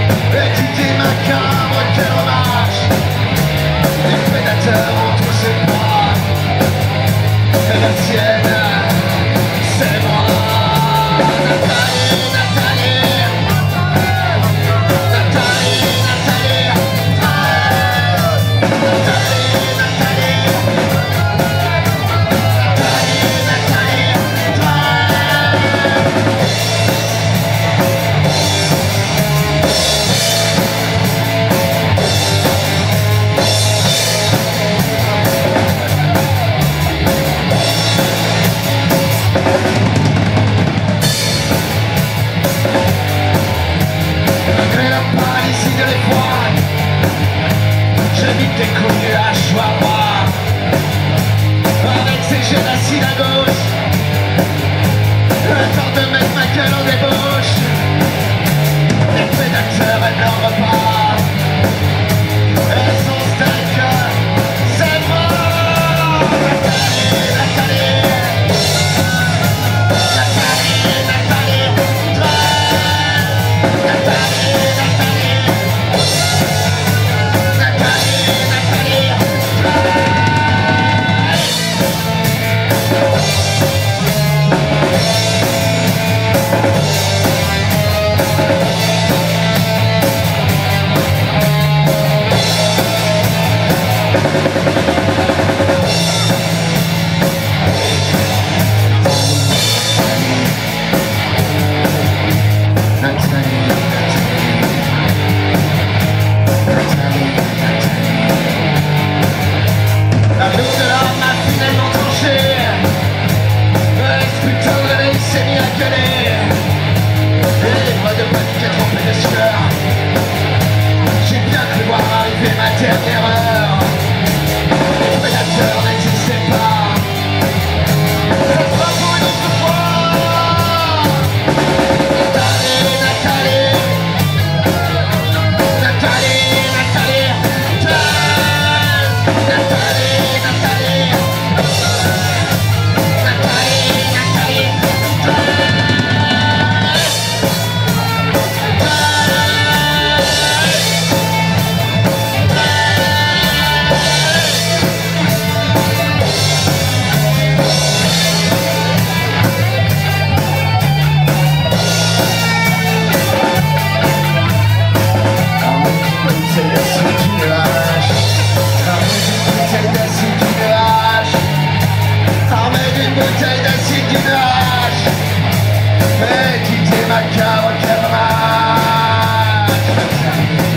Et tu t'es macabre, quel hommage. Les prédateurs ont tous ses proies. Et la sienne, c'est moi. Nathalie, Nathalie, Nathalie, Nathalie, Nathalie, j'habite des connus à Chihuahua, avec ces jeunes assis à gauche, le temps de mettre ma gueule en débauche. Les prédateurs aiment leur repas, elles sont steak, c'est moi. Nathalie, Nathalie, Nathalie, Nathalie, Nathalie, dernière heure, les prédateurs n'existaient pas. Ça sera pour une autre fois. Nathalie, Nathalie, Nathalie, Nathalie, Nathalie, Nathalie, Nathalie, bouteille d'acide du nuage. Et tu t'es macabre, quel hommage.